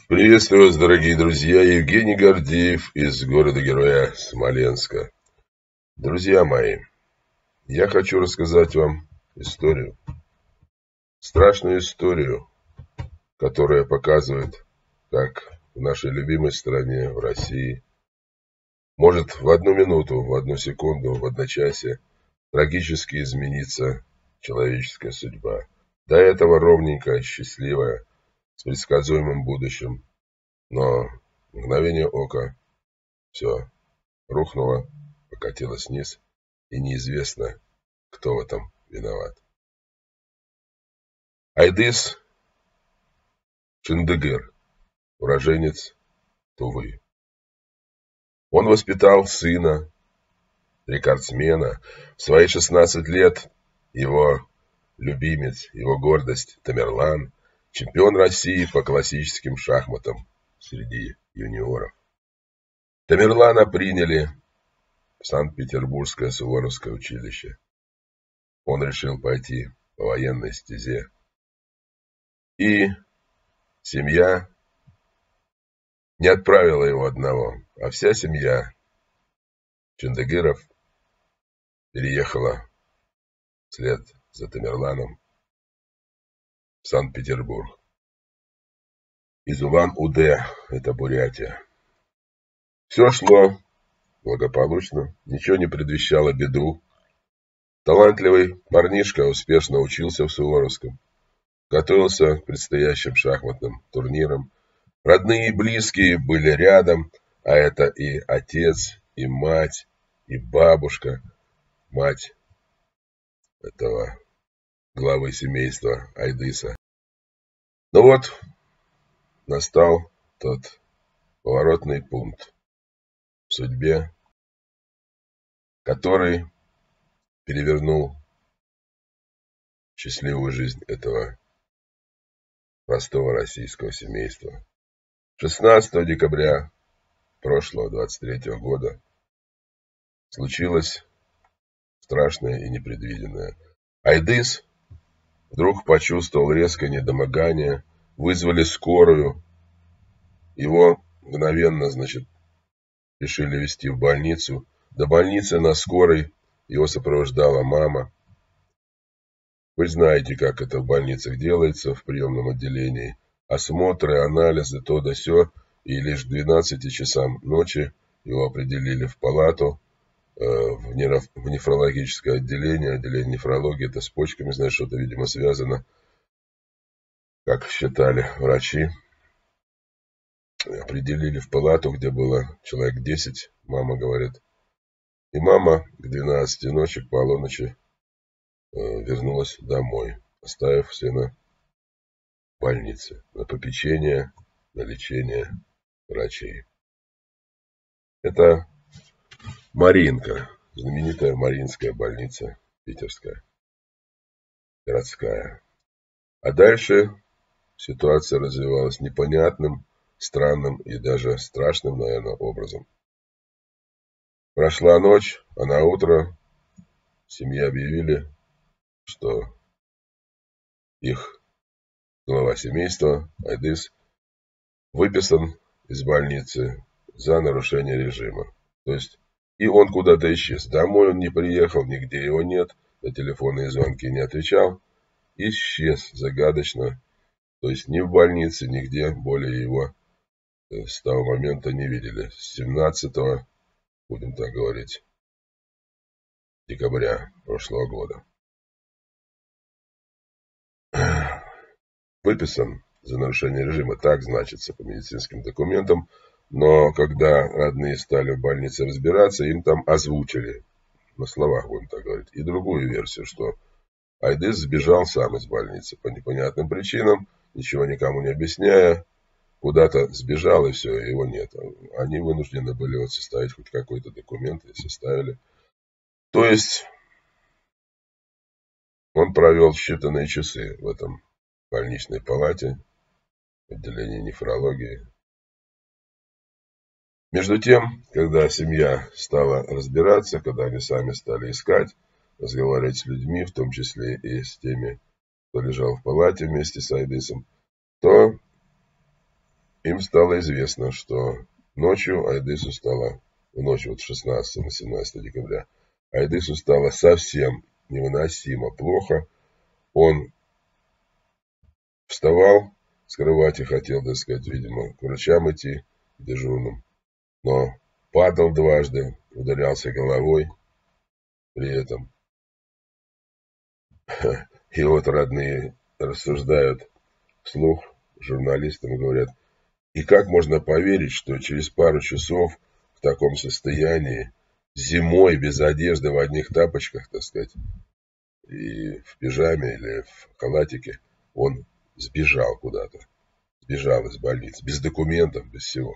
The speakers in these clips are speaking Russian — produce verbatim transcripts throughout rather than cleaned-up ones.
Приветствую вас, дорогие друзья, Евгений Гордеев из города-героя Смоленска. Друзья мои, я хочу рассказать вам историю, страшную историю, которая показывает, как в нашей любимой стране, в России, может в одну минуту, в одну секунду, в одночасье трагически измениться человеческая судьба. До этого ровненькая, счастливая, с предсказуемым будущим. Но в мгновение ока все рухнуло, покатилось вниз, и неизвестно, кто в этом виноват. Айдыс Чындыгыр, уроженец Тувы. Он воспитал сына, рекордсмена. В свои шестнадцать лет его любимец, его гордость Тамерлан, чемпион России по классическим шахматам среди юниоров. Тамерлана приняли в Санкт-Петербургское Суворовское училище. Он решил пойти по военной стезе. И семья не отправила его одного, а вся семья Чындыгыров переехала вслед за Тамерланом в Санкт-Петербург. Из Улан-Удэ, это Бурятия. Все шло благополучно, ничего не предвещало беду. Талантливый парнишка успешно учился в Суворовском, готовился к предстоящим шахматным турнирам. Родные и близкие были рядом, а это и отец, и мать, и бабушка, мать этого главы семейства Айдыса. Но вот настал тот поворотный пункт в судьбе, который перевернул счастливую жизнь этого простого российского семейства. шестнадцатого декабря прошлого двадцать третьего года случилось страшное и непредвиденное. Айдыс вдруг почувствовал резкое недомогание, вызвали скорую. Его мгновенно, значит, решили везти в больницу. До больницы на скорой его сопровождала мама. Вы знаете, как это в больницах делается, в приемном отделении. Осмотры, анализы, то да сё. И лишь к двенадцати часам ночи его определили в палату, э, в, нефро, в нефрологическое отделение. Отделение нефрологии, это с почками, знаешь, что-то, видимо, связано, как считали врачи. Определили в палату, где было человек десять, мама говорит. И мама к двенадцати ночи, к полуночи, э, вернулась домой, оставив сына в больнице на попечение, на лечение врачей. Это Маринка, знаменитая Маринская больница питерская, городская. А дальше ситуация развивалась непонятным, странным и даже страшным, наверное, образом. Прошла ночь, а на утро семье объявили, что их глава семейства, Айдыс, выписан из больницы за нарушение режима. То есть и он куда-то исчез. Домой он не приехал, нигде его нет, на телефонные звонки не отвечал. Исчез загадочно. То есть ни в больнице, нигде более его с того момента не видели. С семнадцатого, будем так говорить, декабря прошлого года. Выписан за нарушение режима, так значится по медицинским документам. Но когда родные стали в больнице разбираться, им там озвучили, на словах будем так говорить, и другую версию, что Айдыс сбежал сам из больницы по непонятным причинам, ничего никому не объясняя, куда-то сбежал, и все, его нет. Они вынуждены были вот составить хоть какой-то документ, и составили. То есть он провел считанные часы в этом больничной палате, в отделении нефрологии. Между тем, когда семья стала разбираться, когда они сами стали искать, разговаривать с людьми, в том числе и с теми, кто лежал в палате вместе с Айдысом, то им стало известно, что ночью Айдысу стало, в ночь вот с шестнадцатого на семнадцатое декабря, Айдысу стало совсем невыносимо плохо. Он вставал с кровати, хотел, так сказать, видимо, к врачам идти, к дежурным, но падал дважды, ударялся головой при этом. И вот родные рассуждают вслух журналистам и говорят, и как можно поверить, что через пару часов в таком состоянии, зимой, без одежды, в одних тапочках, так сказать, и в пижаме или в халатике, он сбежал куда-то, сбежал из больницы, без документов, без всего.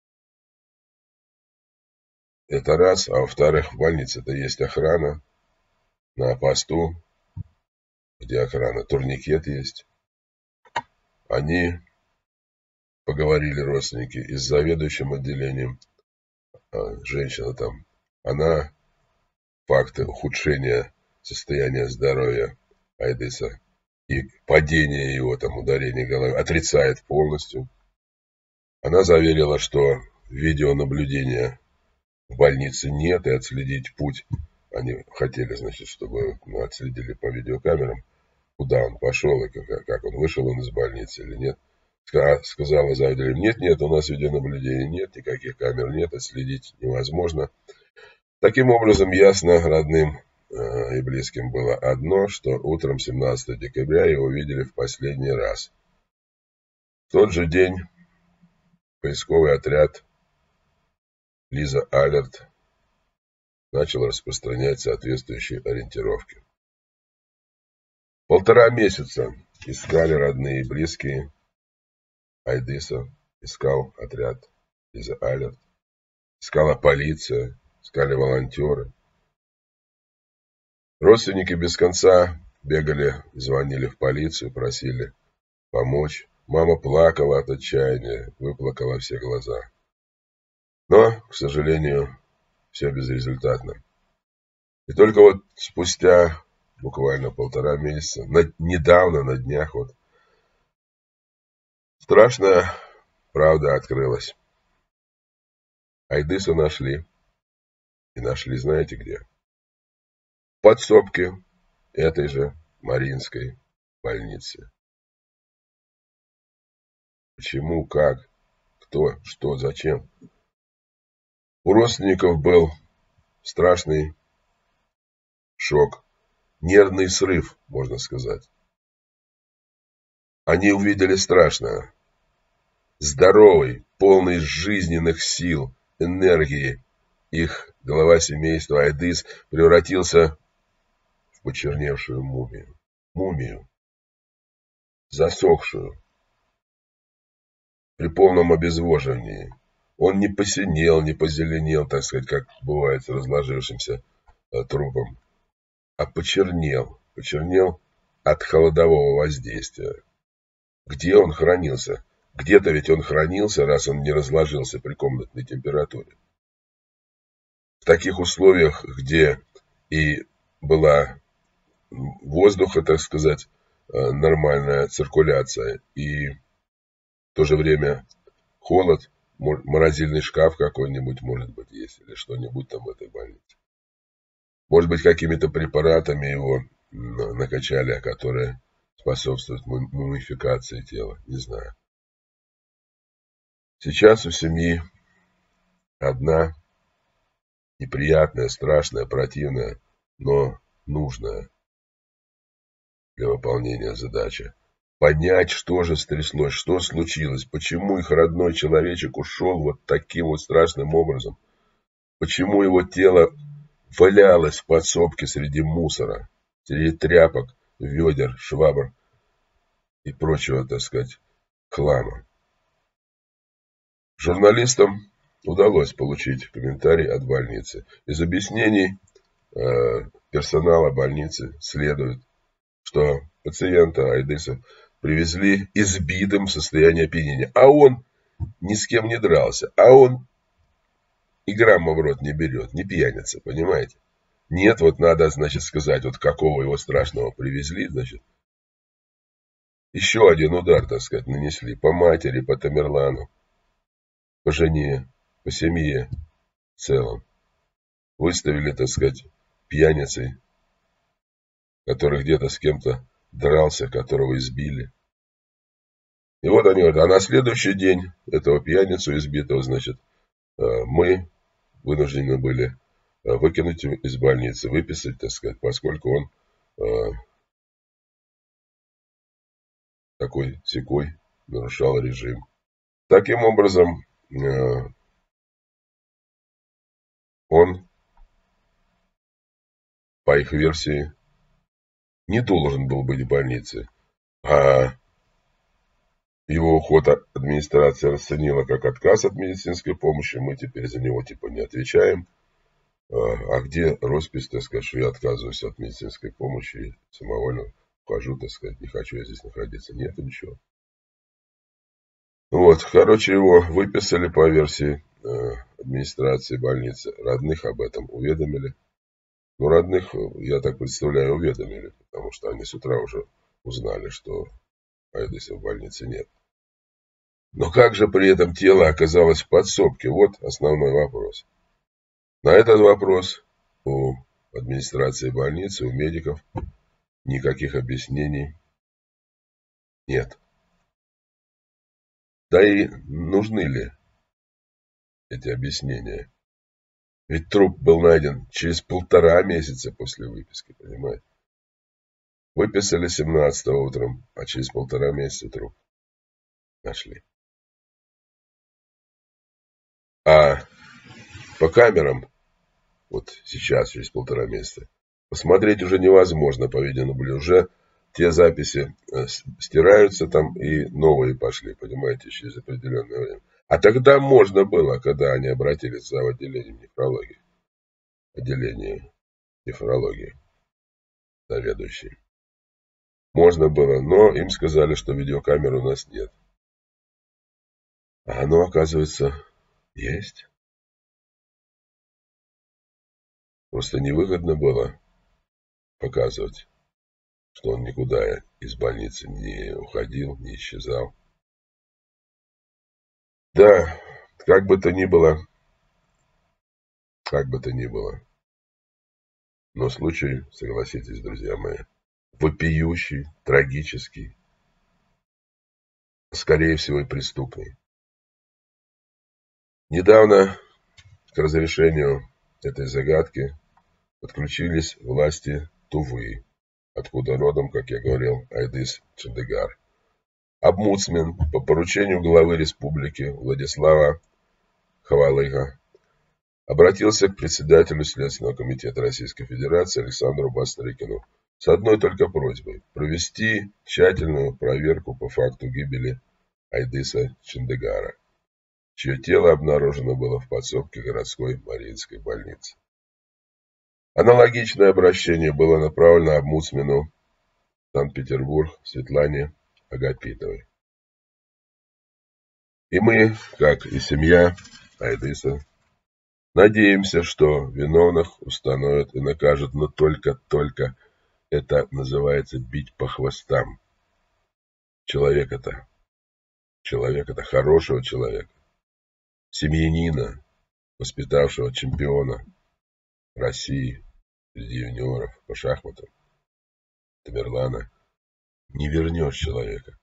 Это раз, а во-вторых, в больнице-то есть охрана, на посту, где охрана, турникет есть. Они поговорили, родственники, и с заведующим отделением, женщина там, она факты ухудшения состояния здоровья Айдыса и падения его, там, ударения головы отрицает полностью. Она заверила, что видеонаблюдения в больнице нет, и отследить путь. Они хотели, значит, чтобы мы отследили по видеокамерам, куда он пошел и как, как он вышел он из больницы или нет. Сказала заведующая, нет, нет, у нас видеонаблюдения нет, никаких камер нет, отследить невозможно. Таким образом, ясно родным э, и близким было одно, что утром семнадцатого декабря его видели в последний раз. В тот же день поисковый отряд Лиза Алерт начал распространять соответствующие ориентировки. Полтора месяца искали родные и близкие Айдыса, искал отряд Лиза Алерт, искала полиция, искали волонтеры. Родственники без конца бегали, звонили в полицию, просили помочь. Мама плакала от отчаяния, выплакала все глаза. Но, к сожалению, все безрезультатно. И только вот спустя буквально полтора месяца, на, недавно, на днях, вот, страшная правда открылась. Айдыса нашли. И нашли, знаете где? В подсобке этой же Мариинской больницы. Почему, как, кто, что, зачем? У родственников был страшный шок, нервный срыв, можно сказать. Они увидели страшное. Здоровый, полный жизненных сил, энергии, их глава семейства Айдыс превратился в почерневшую мумию. Мумию, засохшую, при полном обезвоживании. Он не посинел, не позеленел, так сказать, как бывает с разложившимся э, трупом, а почернел, почернел от холодового воздействия. Где он хранился? Где-то ведь он хранился, раз он не разложился при комнатной температуре. В таких условиях, где и была воздуха, так сказать, нормальная циркуляция, и в то же время холод, морозильный шкаф какой-нибудь, может быть, есть, или что-нибудь там в этой больнице. Может быть, какими-то препаратами его накачали, которые способствуют мумификации тела, не знаю. Сейчас у семьи одна неприятная, страшная, противная, но нужная для выполнения задачи. Понять, что же стряслось, что случилось, почему их родной человечек ушел вот таким вот страшным образом, почему его тело валялось в подсобке среди мусора, среди тряпок, ведер, швабр и прочего, так сказать, хлама. Журналистам удалось получить комментарий от больницы. Из объяснений э, персонала больницы следует, что пациента Айдыса привезли избитым в состоянии опьянения, а он ни с кем не дрался, а он и грамма в рот не берет, не пьяница, понимаете? Нет, вот надо, значит, сказать, вот какого его страшного привезли, значит, еще один удар, так сказать, нанесли по матери, по Тамерлану. по жене, по семье в целом. Выставили, так сказать, пьяницей, который где-то с кем-то дрался, которого избили. И вот они говорят, а на следующий день этого пьяницу избитого, значит, мы вынуждены были выкинуть из больницы, выписать, так сказать, поскольку он э, такой сякой нарушал режим. Таким образом, э, он, по их версии, не должен был быть в больнице, а его уход администрация расценила как отказ от медицинской помощи, мы теперь за него типа не отвечаем. А где роспись, так сказать, что я отказываюсь от медицинской помощи и самовольно ухожу, так сказать, не хочу я здесь находиться. Нет, ничего. Вот, короче, его выписали по версии э, администрации больницы. Родных об этом уведомили. Ну, родных, я так представляю, уведомили, потому что они с утра уже узнали, что Айдыса в больнице нет. Но как же при этом тело оказалось в подсобке? Вот основной вопрос. На этот вопрос у администрации больницы, у медиков никаких объяснений нет. Да и нужны ли эти объяснения? Ведь труп был найден через полтора месяца после выписки, понимаете? Выписали семнадцатого утром, а через полтора месяца труп нашли. А по камерам, вот сейчас, через полтора месяца, посмотреть уже невозможно по видеонаблюдению. Уже те записи стираются там и новые пошли, понимаете, через определенное время. А тогда можно было, когда они обратились в отделение нефрологии, отделение нефрологии, заведующий. Можно было, но им сказали, что видеокамер у нас нет. А оно, оказывается, есть. Просто невыгодно было показывать, что он никуда из больницы не уходил, не исчезал. Да, как бы то ни было, как бы то ни было. Но случай, согласитесь, друзья мои, вопиющий, трагический, скорее всего и преступный. Недавно к разрешению этой загадки подключились власти Тувы, откуда родом, как я говорил, Айдыс Чандыгар. Омбудсмен по поручению главы республики Владислава Хвалыга обратился к председателю Следственного комитета Российской Федерации Александру Бастрыкину с одной только просьбой провести тщательную проверку по факту гибели Айдыса Чандыгара, чье тело обнаружено было в подсобке городской Мариинской больницы. Аналогичное обращение было направлено омбудсмену Санкт-Петербург Светлане Агапитовой. И мы, как и семья Айдыса, надеемся, что виновных установят и накажут, но только-только это называется бить по хвостам. Человека-то, человека-то, хорошего человека, семьянина, воспитавшего чемпиона России среди юниоров по шахматам, Тамерлана, не вернешь человека.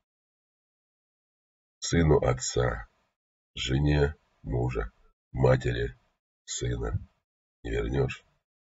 Сыну отца, жене мужа, матери сына не вернешь.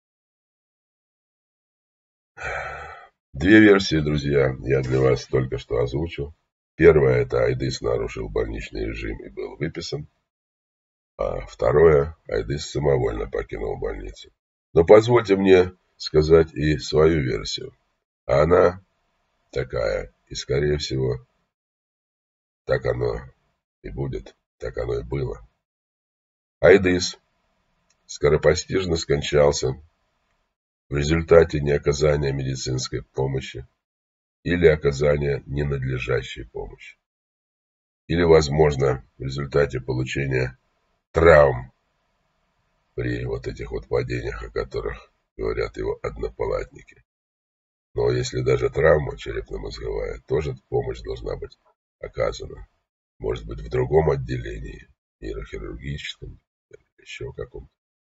Две версии, друзья, я для вас только что озвучил. Первая — это Айдыс нарушил больничный режим и был выписан. А второе — Айдыс самовольно покинул больницу. Но позвольте мне сказать и свою версию. А она такая, и скорее всего, так оно и будет, так оно и было. Айдыс скоропостижно скончался в результате неоказания медицинской помощи или оказания ненадлежащей помощи. Или, возможно, в результате получения травм при вот этих вот падениях, о которых говорят его однопалатники. Но если даже травма черепно-мозговая, тоже помощь должна быть оказана. Может быть, в другом отделении, нейрохирургическом, еще каком-то.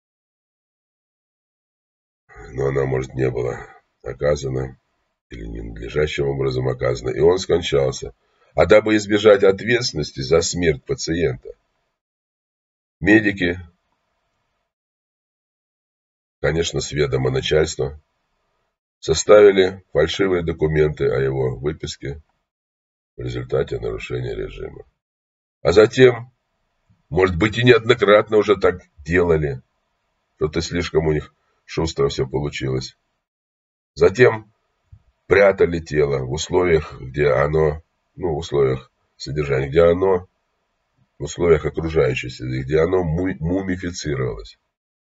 Но она, может, не была оказана или ненадлежащим образом оказана, и он скончался. А дабы избежать ответственности за смерть пациента, медики, конечно, с ведома начальства, составили фальшивые документы о его выписке в результате нарушения режима. А затем, может быть, и неоднократно уже так делали, что-то слишком у них шустро все получилось. Затем прятали тело в условиях, где оно, ну, в условиях содержания, где оно, в условиях окружающей среды, где оно мумифицировалось.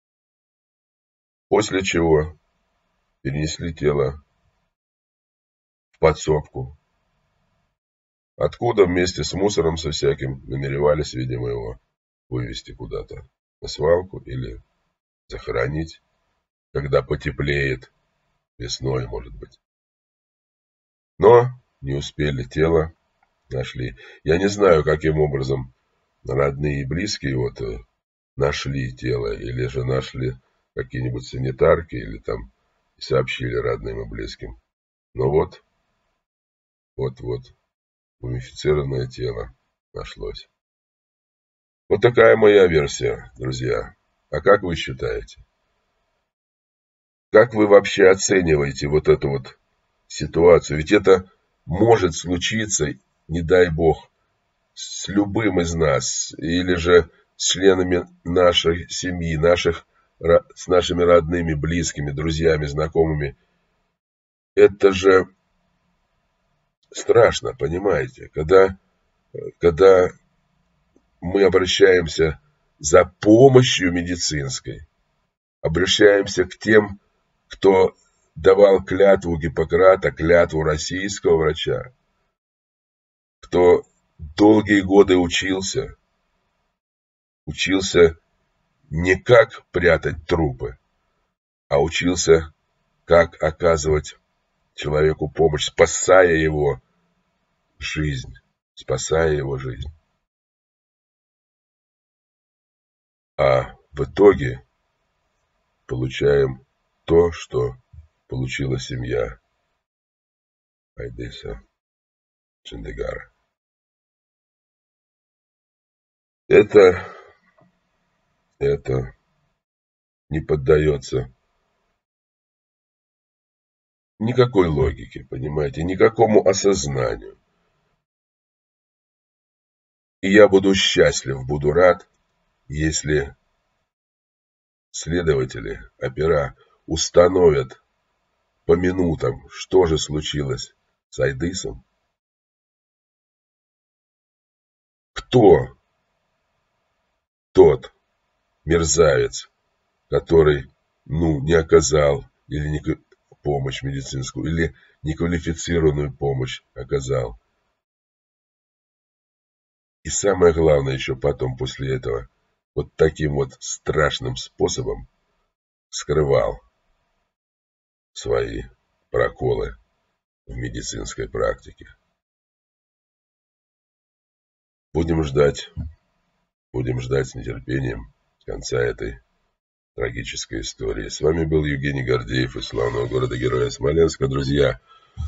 После чего перенесли тело в подсобку, откуда вместе с мусором со всяким намеревались, видимо, его вывезти куда-то на свалку или захоронить, когда потеплеет, весной, может быть. Но не успели, тело нашли. Я не знаю, каким образом родные и близкие вот нашли тело, или же нашли какие-нибудь санитарки, или там сообщили родным и близким. Но вот, вот-вот, мумифицированное тело нашлось. Вот такая моя версия, друзья. А как вы считаете? Как вы вообще оцениваете вот эту вот ситуацию? Ведь это может случиться, не дай бог, с любым из нас, или же с членами нашей семьи, наших, с нашими родными, близкими, друзьями, знакомыми. Это же страшно, понимаете, когда, когда мы обращаемся за помощью медицинской, обращаемся к тем, кто давал клятву Гиппократа, клятву российского врача, кто долгие годы учился, учился не как прятать трупы, а учился, как оказывать человеку помощь, спасая его жизнь, спасая его жизнь. А в итоге получаем то, что получила семья Айдыса Чандегара. Это, это не поддается никакой логике, понимаете, никакому осознанию. И я буду счастлив, буду рад, если следователи, опера установят по минутам, что же случилось с Айдысом, кто тот мерзавец, который, ну, не оказал или не помощь медицинскую, или неквалифицированную помощь оказал. И самое главное еще потом, после этого, вот таким вот страшным способом скрывал свои проколы в медицинской практике. Будем ждать, будем ждать с нетерпением конца этой трагической истории. С вами был Евгений Гордеев из славного города-героя Смоленска. Друзья,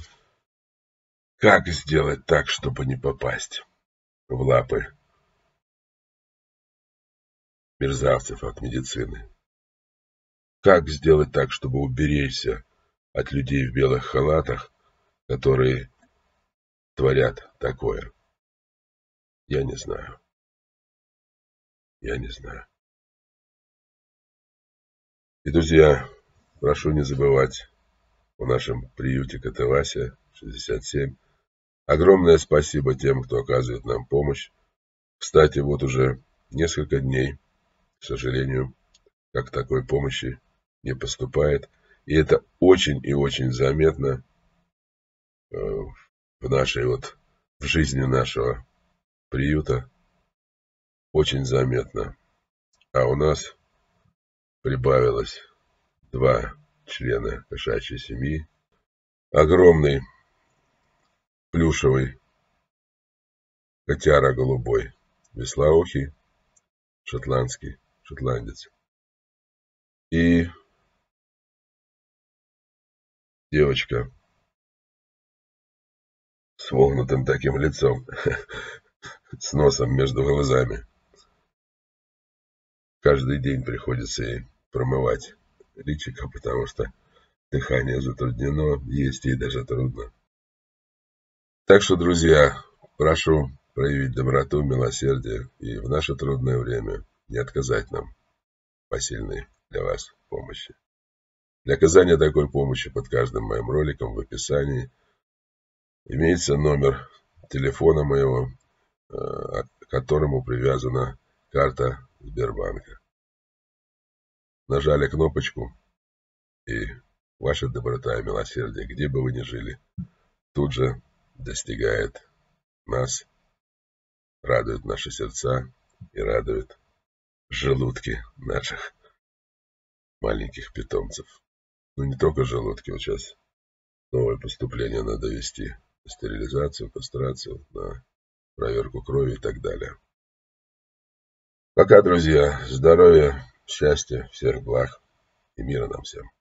как сделать так, чтобы не попасть в лапы мерзавцев от медицины? Как сделать так, чтобы уберечься от людей в белых халатах, которые творят такое? Я не знаю. Я не знаю. И, друзья, прошу не забывать о нашем приюте Катавасия шестьдесят семь. Огромное спасибо тем, кто оказывает нам помощь. Кстати, вот уже несколько дней, к сожалению, как такой помощи не поступает. И это очень и очень заметно э, в нашей вот, в жизни нашего приюта. Очень заметно. А у нас прибавилось два члена кошачьей семьи. Огромный плюшевый котяра голубой вислоухий шотландский, шотландец. И девочка с вогнутым таким лицом, с носом между глазами. Каждый день приходится ей промывать личико, потому что дыхание затруднено, есть ей даже трудно. Так что, друзья, прошу проявить доброту, милосердие и в наше трудное время не отказать нам посильной для вас помощи. Для оказания такой помощи под каждым моим роликом в описании имеется номер телефона моего, к которому привязана карта Сбербанка. Нажали кнопочку, и ваша доброта и милосердие, где бы вы ни жили, тут же достигает нас, радует наши сердца и радует желудки наших маленьких питомцев. Ну, не только желудки, вот сейчас новое поступление надо вести, стерилизацию, кастрацию, на проверку крови и так далее. Пока, друзья, здоровья, счастья, всех благ и мира нам всем.